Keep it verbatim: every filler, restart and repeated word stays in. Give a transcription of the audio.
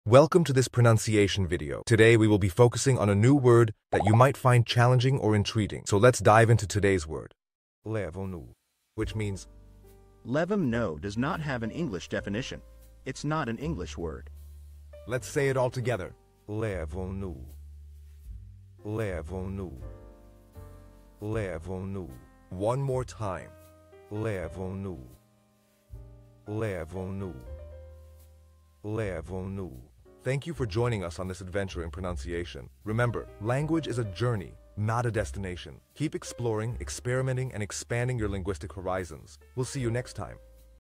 Welcome to this pronunciation video. Today we will be focusing on a new word that you might find challenging or intriguing. So let's dive into today's word. Levam-no, which means Levam-no does not have an English definition. It's not an English word. Let's say it all together. Levam-no. Levam-no. Levam-no. One more time. Levam-no. Levam-no. Levam-no. Thank you for joining us on this adventure in pronunciation. Remember, language is a journey, not a destination. Keep exploring, experimenting, and expanding your linguistic horizons. We'll see you next time.